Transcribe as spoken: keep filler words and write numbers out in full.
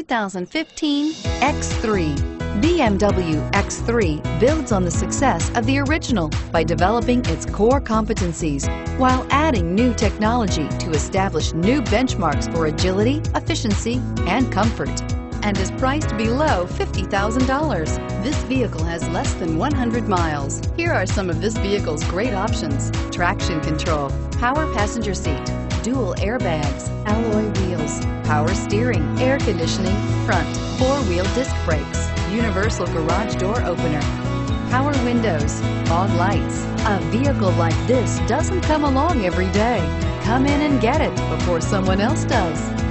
thousand fifteen X three. B M W X three builds on the success of the original by developing its core competencies while adding new technology to establish new benchmarks for agility, efficiency, and comfort, and is priced below fifty thousand dollars. This vehicle has less than one hundred miles. Here are some of this vehicle's great options: traction control, power passenger seat, dual airbags, alloy wheels, power steering, air conditioning, front, four-wheel disc brakes, universal garage door opener, power windows, fog lights. A vehicle like this doesn't come along every day. Come in and get it before someone else does.